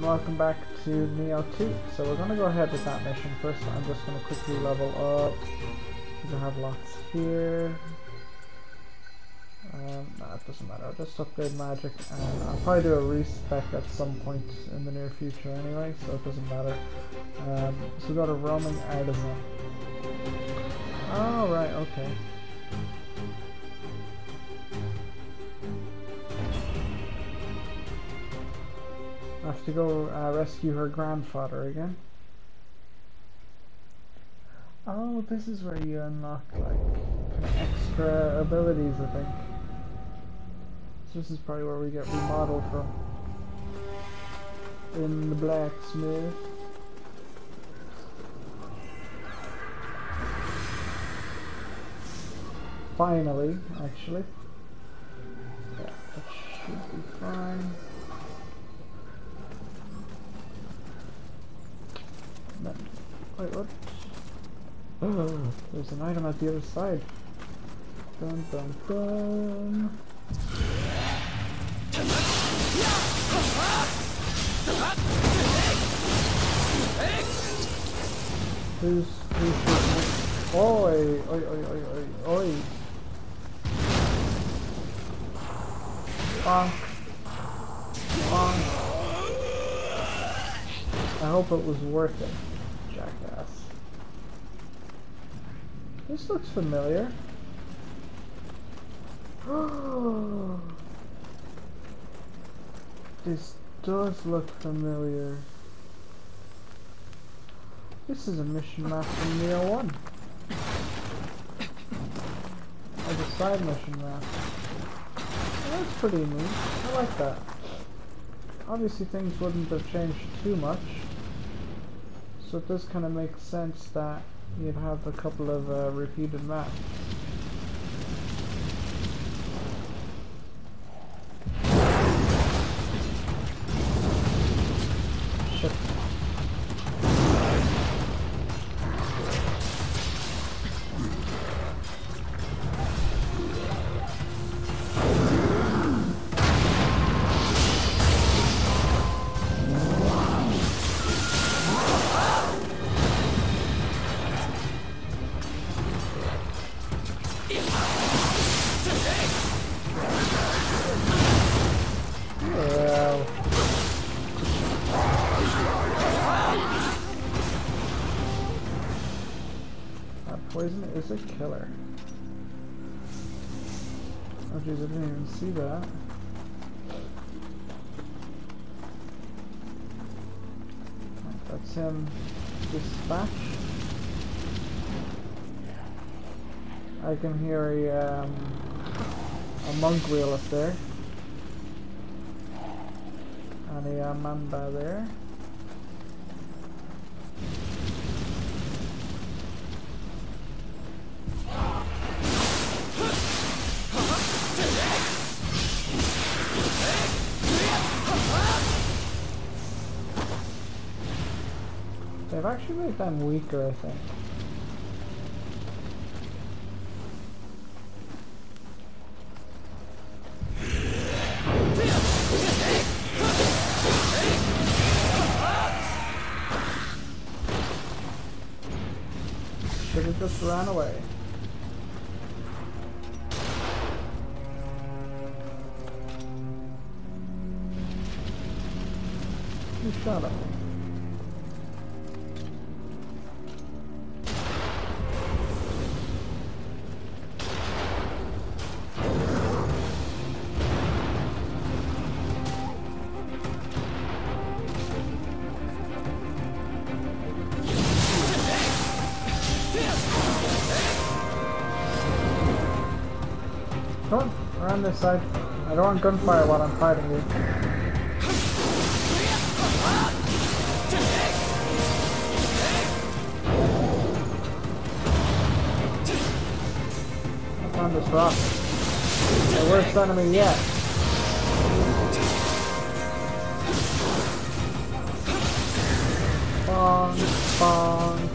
welcome back to Neo 2. So we're going to go ahead with that mission. First I'm just going to quickly level up, because I have lots here. Nah, it doesn't matter, I'll just upgrade magic, and I'll probably do a respec at some point in the near future anyway, so it doesn't matter. So we got a roaming artisan. Oh right, okay. I have to go rescue her grandfather again. Oh, this is where you unlock like kind of extra abilities, I think. So this is probably where we get remodeled from. In the blacksmith. Finally, actually. Yeah, that should be fine. No. Wait, what? Oh, there's an item at the other side. Dun dun dun. Who's shooting me? Oi, oi, oi, oi, oi, oi. Bonk. Bonk. I hope it was worth it, jackass. This looks familiar. This does look familiar. This is a mission map from Neo 1. Like a side mission map. That's pretty neat. I like that. Obviously things wouldn't have changed too much. So it does kind of make sense that you'd have a couple of repeated maps. Shit. Poison is a killer. Oh jeez, I didn't even see that. That's him. Dispatch. I can hear a monk wheel up there. And a mamba there. They've actually made them weaker, I think. Should have just ran away. Who shot at me? Come on, around this side. I don't want gunfire while I'm fighting you. I found this rock. The worst enemy yet. Bong, bong.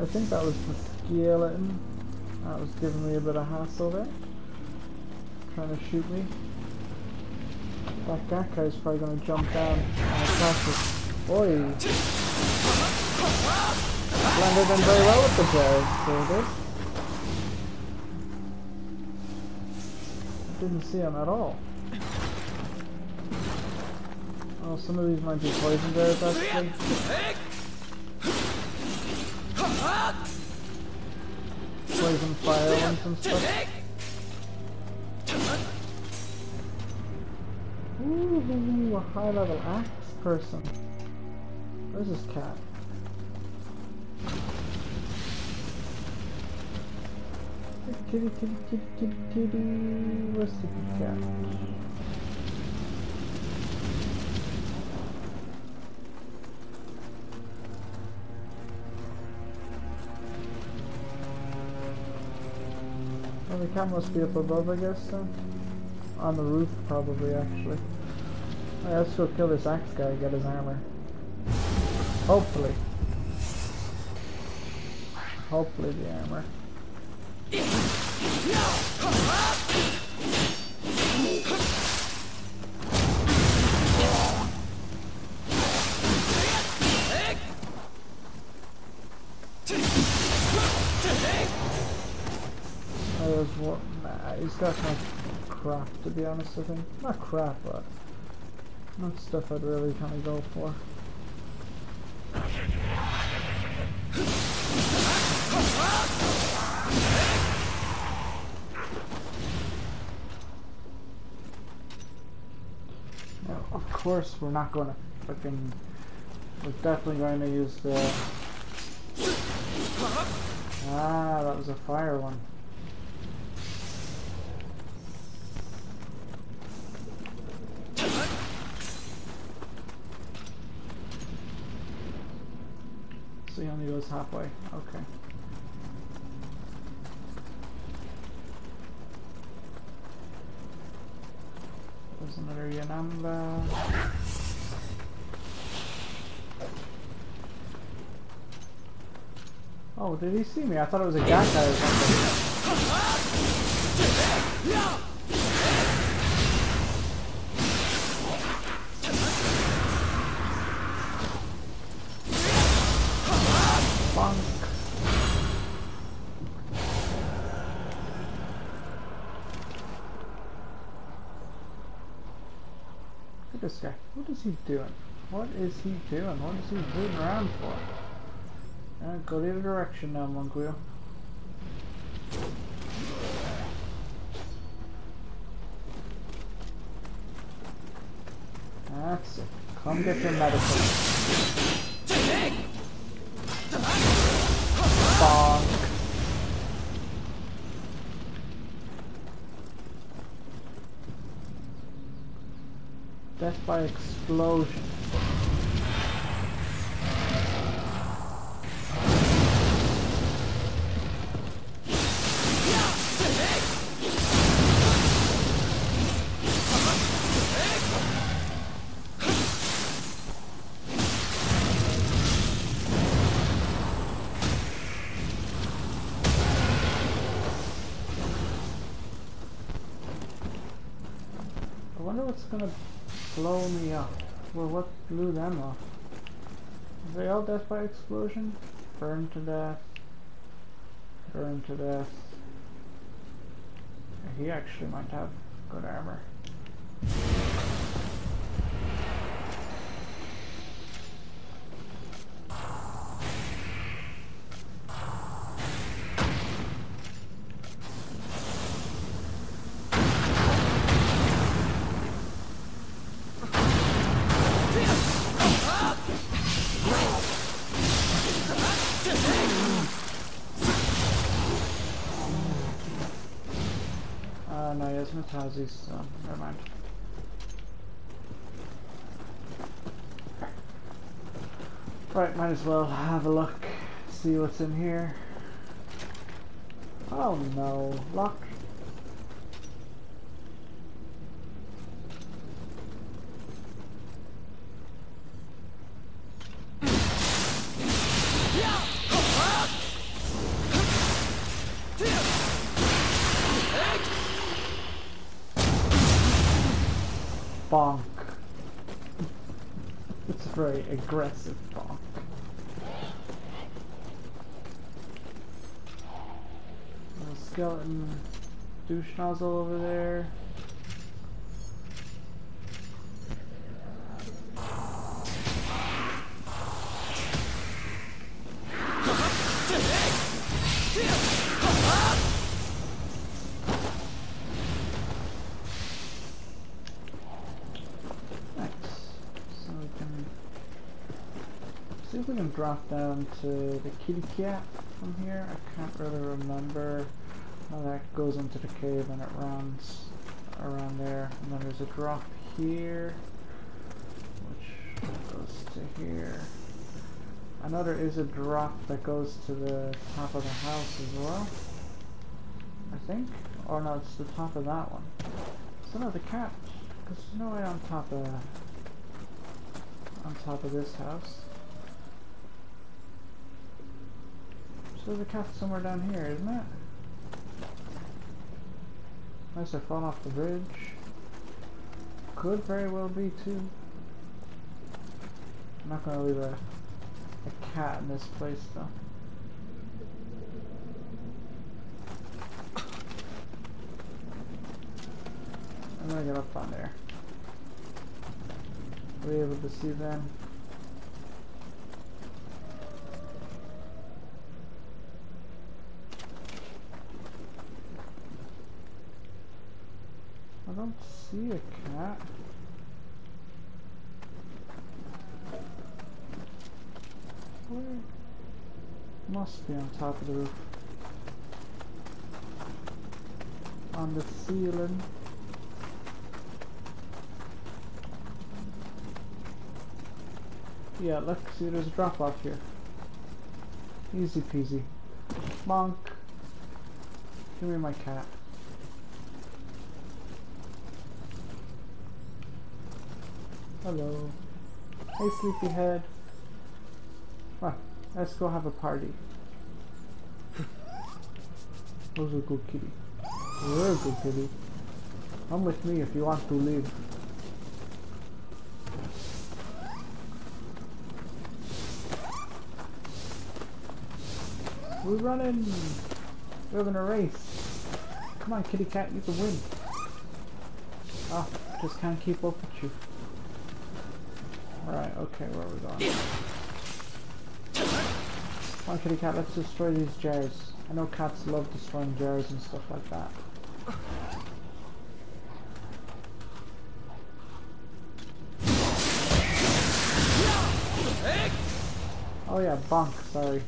I think that was the skeleton. That was giving me a bit of hassle there. Trying to shoot me. That guy's probably going to jump down and attack us. Boy! Landed in very well with the jazz, so it is. Didn't see him at all. Oh, some of these might be poison bears actually. Poison fire ones and stuff. Ooh, a high level axe person. Where's this cat? Kitty, kitty, kitty, kitty, kitty. Where's the cat? Well, the cat must be up above, I guess, then. On the roof, probably, actually. Alright, let's go kill this axe guy and get his armor. Hopefully. Hopefully the armor. He's got no crap, to be honest, I think. Not crap, but not stuff I'd really kind of go for. Now, of course, we're not going to freaking... We're definitely going to use the... Ah, that was a fire one. So he only goes halfway. Okay. There's another Yanamba. Oh, did he see me? I thought it was a Gakai or something. Look at this guy. What is he doing? What is he doing? What is he moving around for? Go the other direction now, Monguio. That's it. Come get your medicine. Bonk. Death by explosion. I wonder what's gonna blow me up. Well, what blew them off? Are they all death by explosion? Burn to death. Burn to death. He actually might have good armor. No, he has Metasis, so never mind. Right, might as well have a look, see what's in here. Oh no, lock. bonk. It's a very aggressive bonk. Little skeleton douche nozzle over there. See if we can drop down to the kitty cat from here. I can't really remember how that goes into the cave and it runs around there. And then there's a drop here, which goes to here. I know there is a drop that goes to the top of the house as well, I think. Or no, it's the top of that one. So no, the cat, because there's no way on top of this house. So the cat's somewhere down here, isn't it? Unless I fall off the bridge. Could very well be too. I'm not gonna leave a cat in this place though. I'm gonna get up on there. Are we able to see them? I don't see a cat. Where? Must be on top of the roof. On the ceiling. Yeah, look, see there's a drop off here. Easy peasy. Bonk. Give me my cat. Hello. Hey, sleepyhead. Ah, let's go have a party. Who's a good kitty? You're a good kitty. Come with me if you want to live. We're running! We're having a race. Come on, kitty cat, you can win. Ah, just can't keep up with you. Alright, okay, where are we going? Come on, kitty cat, let's destroy these jars. I know cats love destroying jars and stuff like that. Oh yeah, bonk, sorry.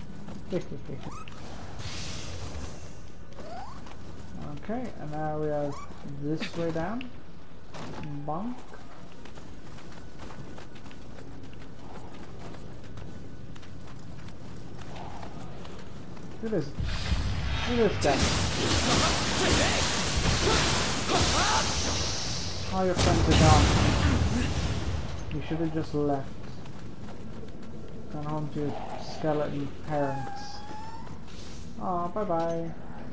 Okay, and now we have this way down. Bonk. Look at this. Look at this guy. All your friends are gone. You should have just left. Gone home to your skeleton parents. Aw, bye bye.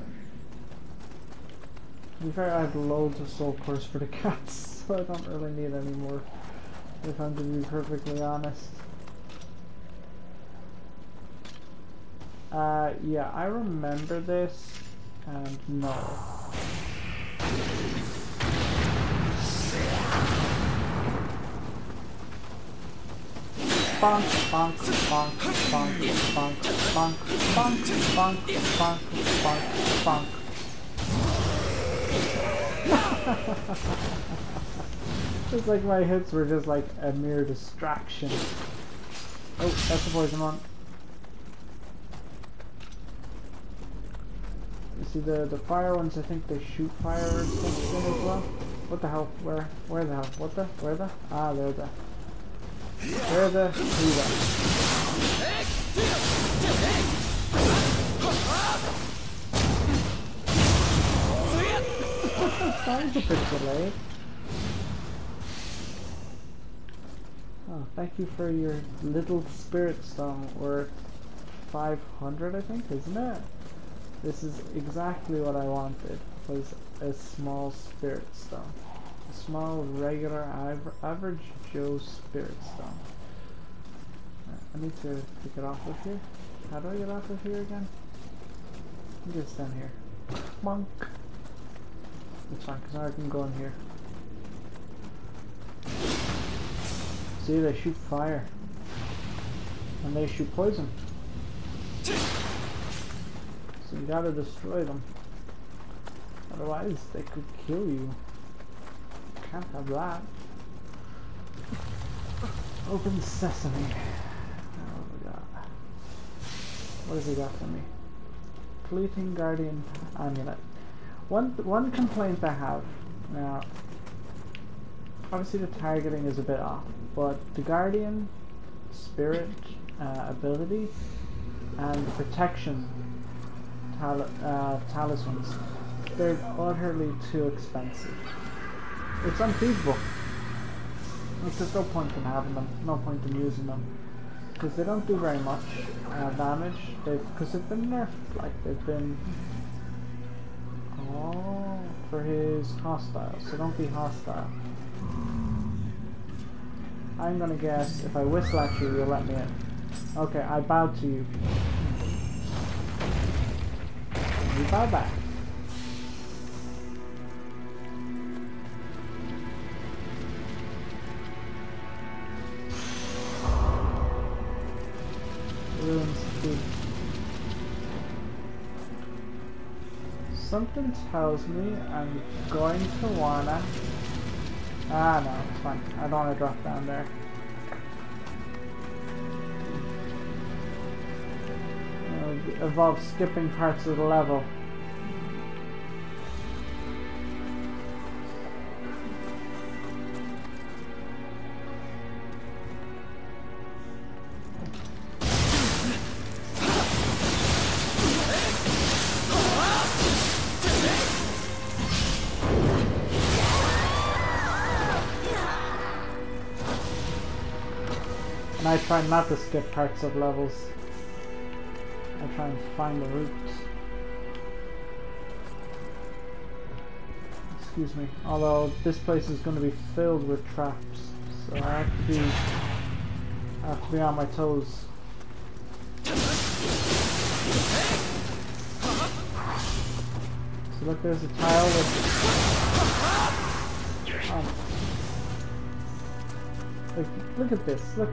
To be fair, I have loads of soul cores for the cats, so I don't really need any more, if I'm to be perfectly honest. Yeah, I remember this, and no. Bonk, bonk, bonk, bonk, bonk, bonk, bonk, bonk, bonk, bonk, bonk. It's like my hits were just like a mere distraction. Oh, that's the poison one. You see the fire ones, I think they shoot fire or something as well. What the hell? Where the hell? What the? Where the? Ah, there the. Where the? Who the? That was a bit delayed. Oh, thank you for your little spirit stone worth 500, I think, isn't it? This is exactly what I wanted, was a small spirit stone. A small, regular, average Joe Spirit Stone. I need to pick it off of here. How do I get off of here again? I think it's down here. Monk. It's fine, because now I can go in here. See, they shoot fire. And they shoot poison. So you gotta destroy them. Otherwise, they could kill you. Can't have that. Open sesame. Oh my god. What has he got for me? Fleeting Guardian Amulet. One complaint I have now. Obviously, the targeting is a bit off, but the Guardian Spirit ability and the protection talismans, they're utterly too expensive. It's unfeasible. Like, there's no point in having them, no point in using them, because they don't do very much damage. Because they've been nerfed, like they've been. Oh, for his hostile, so don't be hostile. I'm gonna guess if I whistle at you, you'll let me in. Okay, I bow to you. You bow back. Ruins key. Something tells me I'm going to wanna. Ah, no, it's fine. I don't want to drop down there. Involves skipping parts of the level. And I try not to skip parts of levels. I try and find the routes. Excuse me. Although this place is going to be filled with traps, so I have to be on my toes. So look, there's a tile with. Look at this. Look.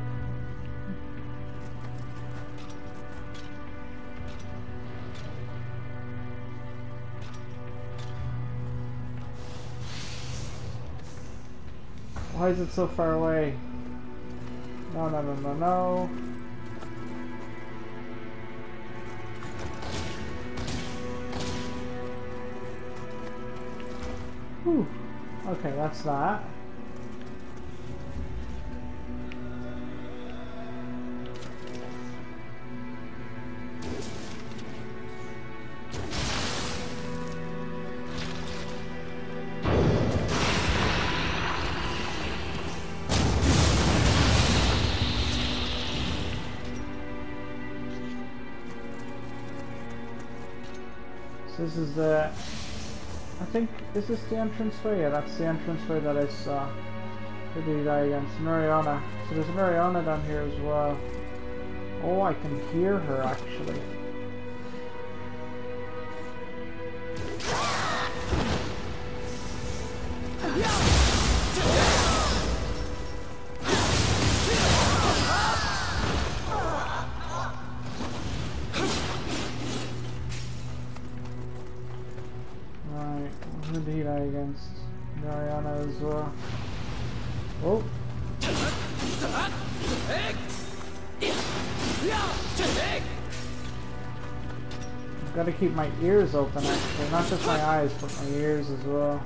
Why is it so far away? No, no, no, no, no. Whew. Okay, that's that. This is the, I think, is this the entranceway? Yeah, that's the entranceway that I saw. Who did I against? Mariana. So there's a Mariana down here as well. Oh, I can hear her actually. Against Mariana as well. Oh! I've got to keep my ears open actually, not just my eyes, but my ears as well.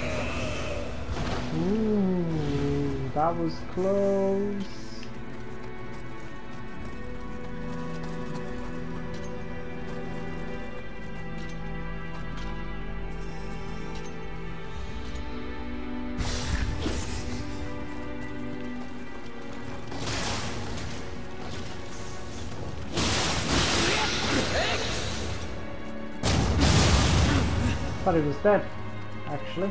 That was close. Thought he was dead, actually.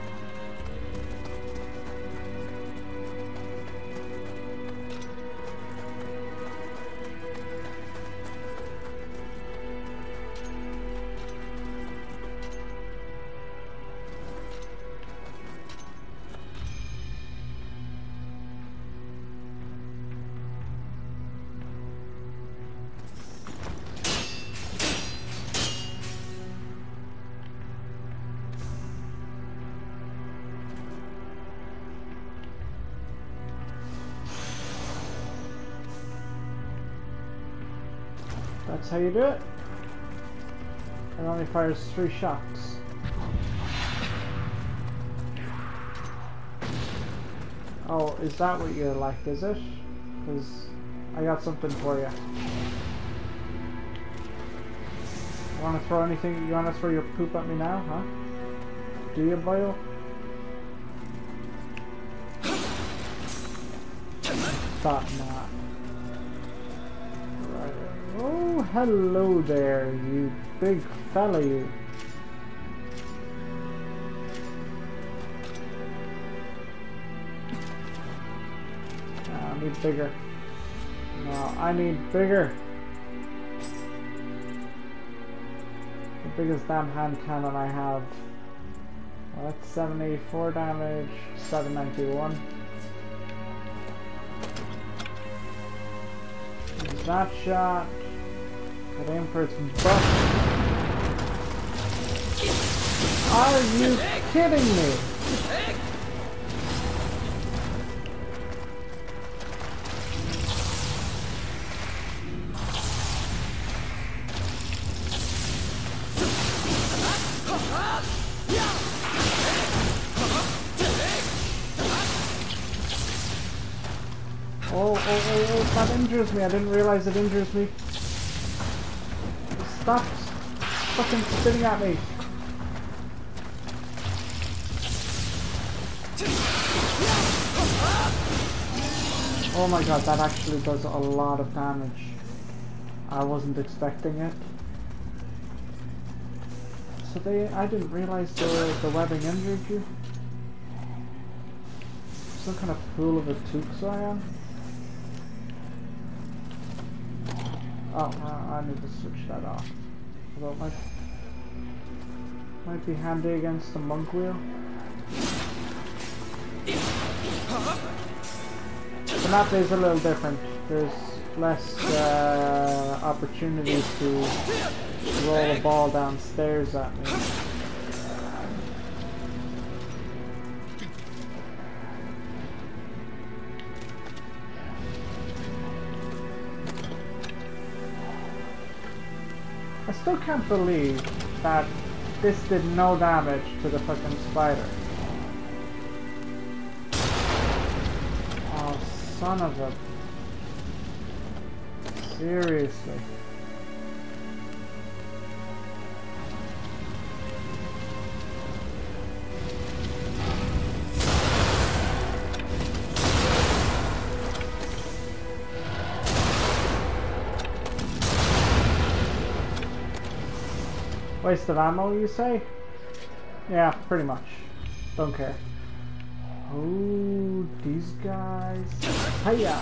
That's how you do it. It only fires 3 shots. Oh, is that what you like, is it? Because I got something for you. You want to throw anything? You want to throw your poop at me now, huh? Do you, Boyle? Thought not. Right. Oh, hello there, you big fella, you. I need bigger. No, I need bigger. The biggest damn hand cannon I have. Well, that's 784 damage, 791. Use that shot. Get aim for its butt. Are you kidding me? Oh, that injures me. I didn't realize it injures me. Stop fucking spitting at me. Oh my god, that actually does a lot of damage. I wasn't expecting it. So I didn't realize the webbing injured you. Some kind of fool of a Tuxo I am. Oh, I need to switch that off. Although it might be handy against the monk wheel. The map is a little different. There's less opportunity to roll a ball downstairs at me. I still can't believe that this did no damage to the fucking spider. Oh, son of a... Seriously. Waste of ammo, you say? Yeah, pretty much. Don't care. Oh, these guys. Hiya!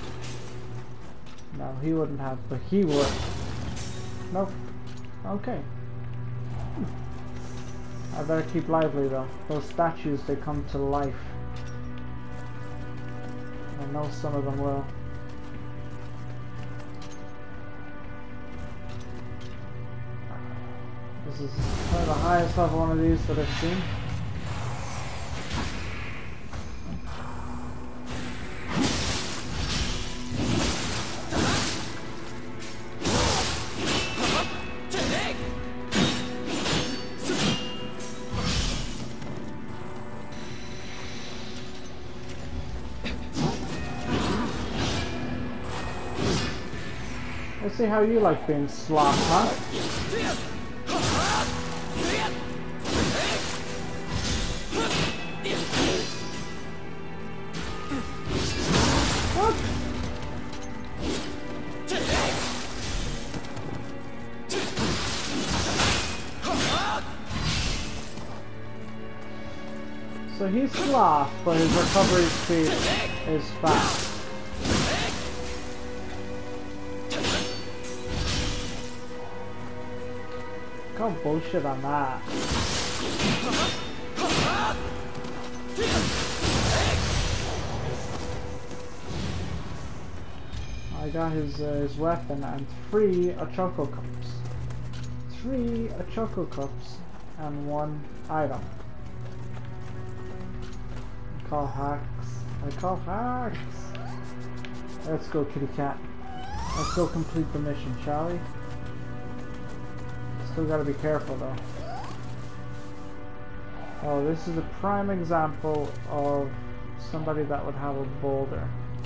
No, he wouldn't have, but he would. Nope. Okay. I better keep lively though. Those statues, they come to life. I know some of them will. This is probably the highest level one of these that I've seen. Let's see how you like being sloth, huh? he's sloth, but his recovery speed is fast. Call bullshit on that. I got his weapon and 3 Choco Cups. 3 Choco Cups and 1 item. I call hacks. I call hacks. Let's go, kitty cat. Let's go complete the mission, shall we? Still gotta be careful though. Oh, this is a prime example of somebody that would have a boulder.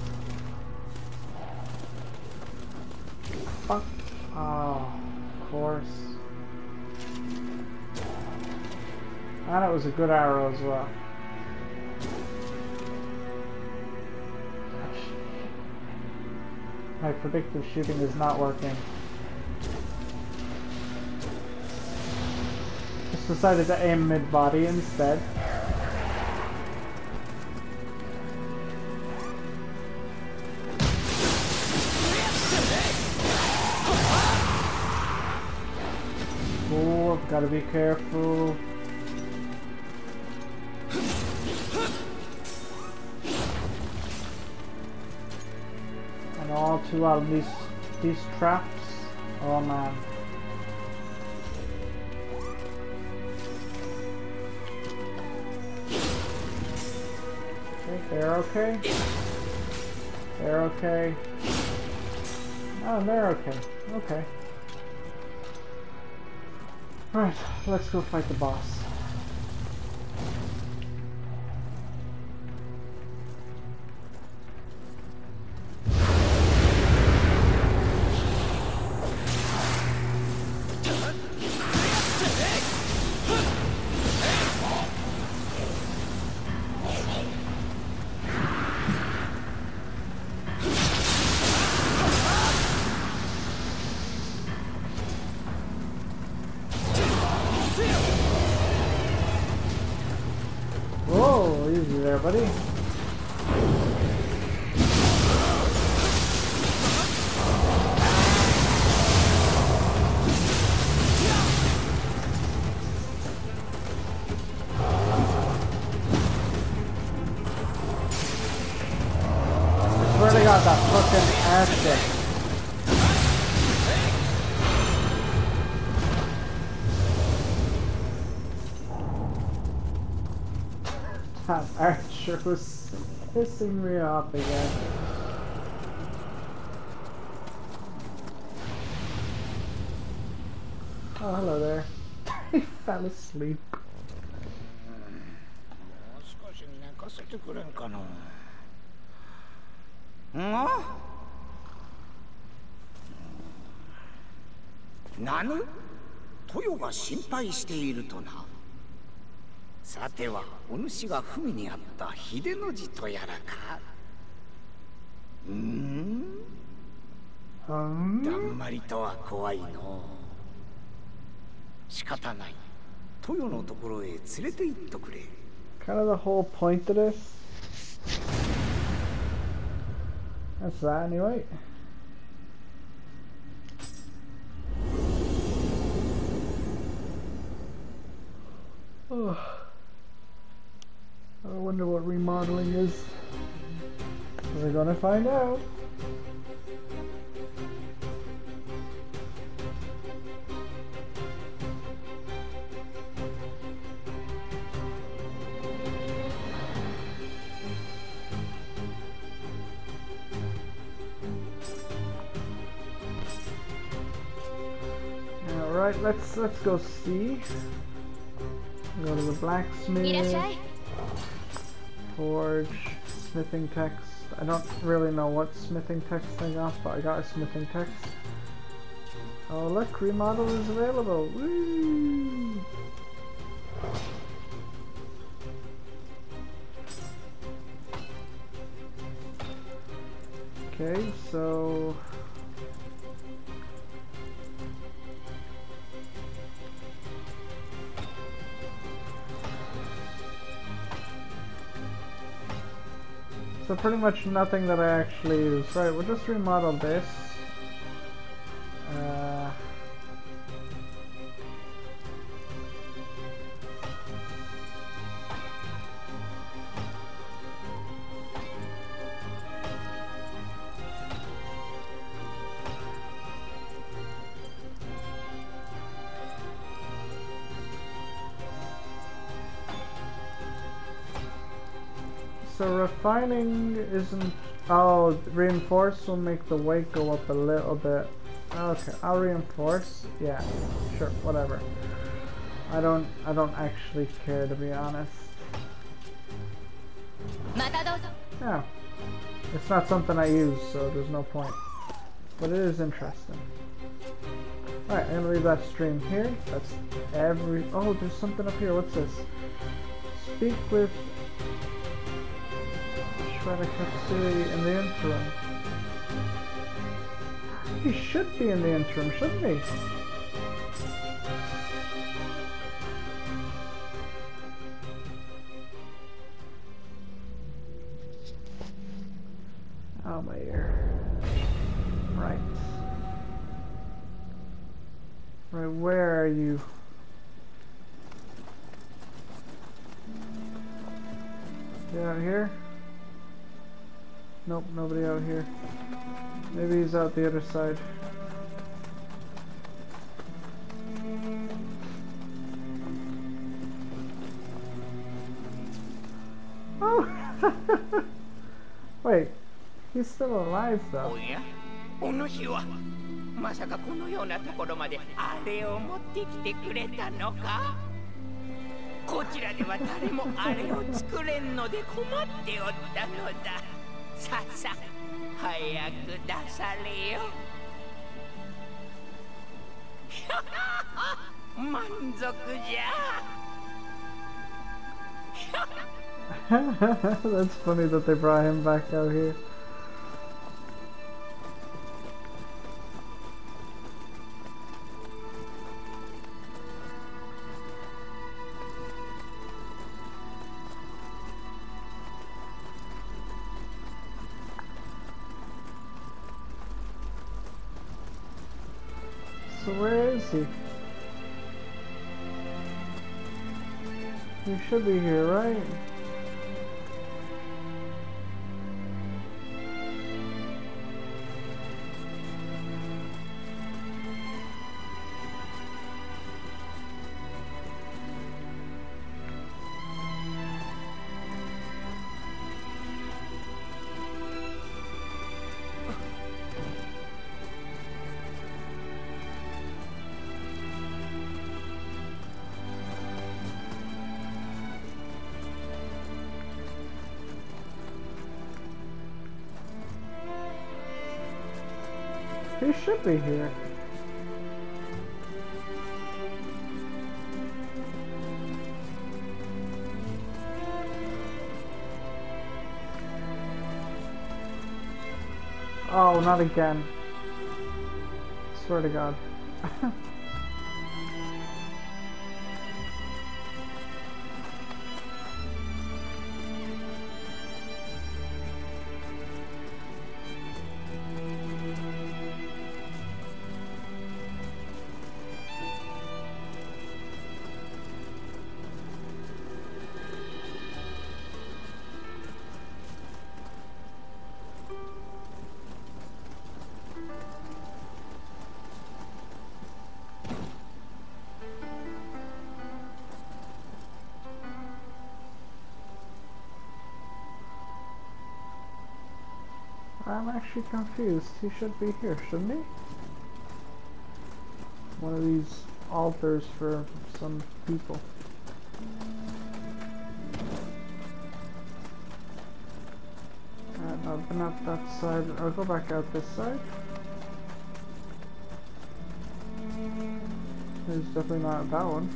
Fuck. Oh, of course. And it was a good arrow as well. My predictive shooting is not working. Just decided to aim mid-body instead. Oh, I've got to be careful. And all too well, these traps. Oh man. Okay, they're okay. They're okay. Oh, they're okay. Okay. Right, let's go fight the boss. Whoa, easy there, buddy. I swear to God, that fucking ass kick. That archer was pissing me off again. Oh, hello there. He fell asleep. Nanu? Toyoが心配しているとな。さては、お主が文にあった秀の字とやらか。だんまりとは怖いの。仕方ない。豊のところへ連れて行っとくれ。 Kind of the whole point of this. That's that anyway. Oh. I wonder what remodeling is. We're gonna find out. All right, let's go see. Go to the blacksmith. Forge, smithing text. I don't really know what smithing text I got, but I got a smithing text. Oh look, remodel is available. Woo! Okay, so So pretty much nothing that I actually use. Right, we'll just remodel this. So refining isn't... Oh, reinforce will make the weight go up a little bit. Okay, I'll reinforce. Yeah, sure, whatever. I don't actually care, to be honest. Yeah. It's not something I use, so there's no point. But it is interesting. Alright, I'm gonna leave that stream here. That's every... Oh, there's something up here. What's this? Speak with Shredder Katsui in the interim. He should be in the interim, shouldn't he? Oh, my ear. Right. Right, where are you? You out here? Nope, nobody out here. Maybe he's out the other side. Oh! Wait, he's still alive though. おや、お主はまさかこのようなところまであれを持ってきてくれたのか？こちらでは誰もあれを作れんので困っておったのだ。さあさあ、早く出されよ。満足じゃ。 That's funny that they brought him back out here. So where is he? He should be here, right? He should be here. Oh, not again. Swear to God. I'm actually confused. He should be here, shouldn't he? One of these altars for some people. Open up that side. I'll go back out this side. There's definitely not that one.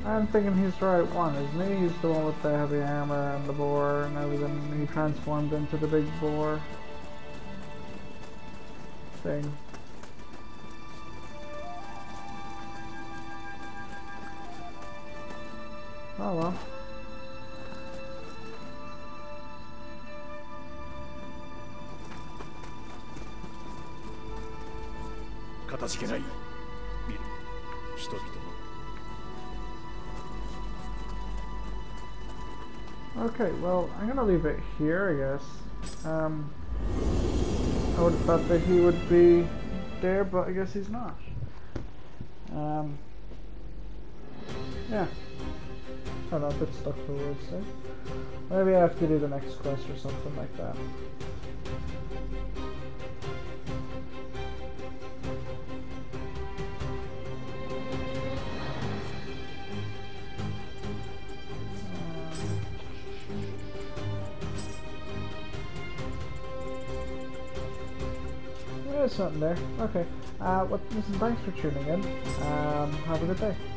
I'm thinking he's the right one, isn't he? He's the one with the heavy armor and the boar and everything. He transformed into the big boar thing. Oh well. Okay, well, I'm gonna leave it here, I guess. I would have thought that he would be there, but I guess he's not. Yeah. I don't know, a bit stuck for words there. Maybe I have to do the next quest or something like that. There's something there. Okay. Well, listen, thanks for tuning in. Have a good day.